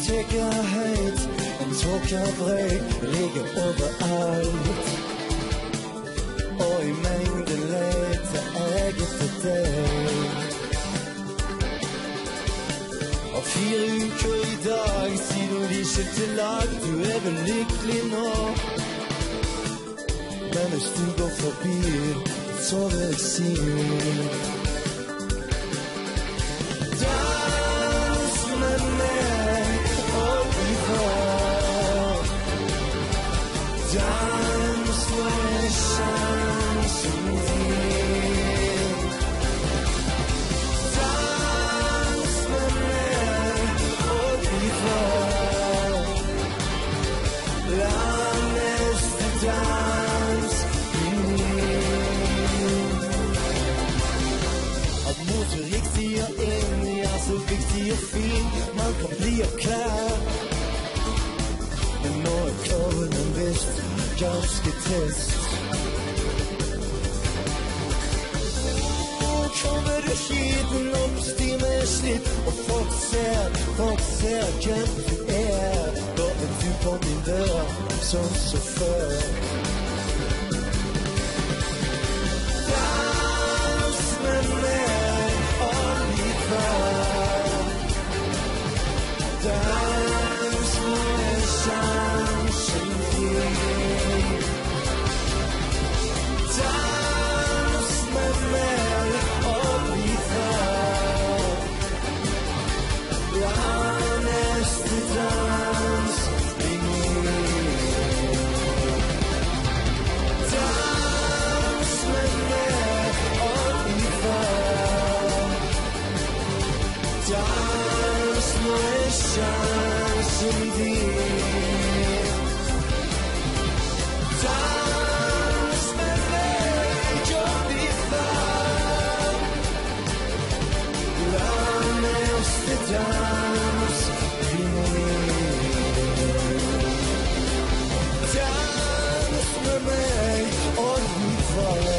sikkerhet. En tåkebrød ligger overalt. Og i mengden leter jeg etter deg. Og 4 uker i dag siden vi skilte lag. Du vel lykkelig nå. Men hvis du går forbi, så vil jeg si dans med meg og bli vår. Dans med sjansen din. Dans med meg og bli vår. La neste dans bli min. At motorriktig og enig så viktig og fin. Man kan bli klær. Men nå kloven visst ganske test. Kommer du hit opp stimer slitt. Og folk ser hvem du Da du på min dør sånn så før. Dans med meg og bli vår. Dans med sjansen din. Dans med meg og bli vår. La neste dans bli min. Dans med meg og bli vår. Dans med sjansen din. Dans med meg og bli vår. La neste dans bli min. Dans med meg og bli vår.